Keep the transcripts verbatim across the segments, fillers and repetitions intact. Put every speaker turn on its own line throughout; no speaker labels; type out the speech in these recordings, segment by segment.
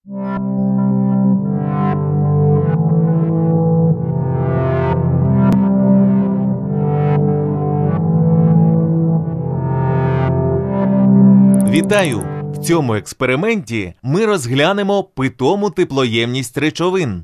Вітаю! В цьому експерименті ми розглянемо питому теплоємність речовин.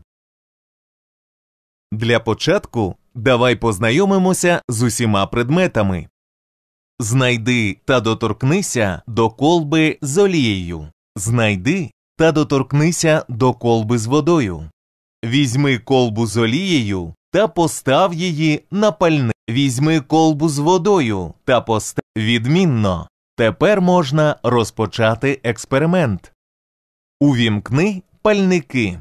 Для початку давай познайомимося з усіма предметами. Знайди та доторкнися до колби з олією. Знайди та доторкнися до колби з водою. Візьми колбу з олією та постав її на пальник. Візьми колбу з водою та постав. Відмінно. Тепер можна розпочати експеримент. Увімкни пальники.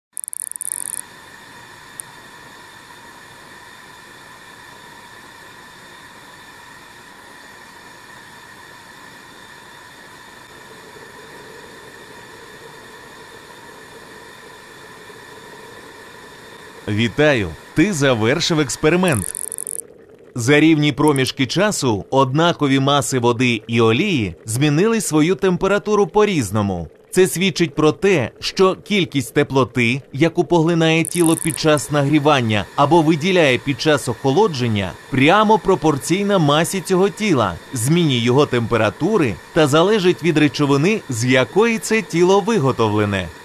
Вітаю! Ти завершив експеримент. За рівні проміжки часу однакові маси води і олії змінили свою температуру по-різному. Це свідчить про те, що кількість теплоти, яку поглинає тіло під час нагрівання або виділяє під час охолодження, прямо пропорційна масі цього тіла, зміні його температури та залежить від речовини, з якої це тіло виготовлене.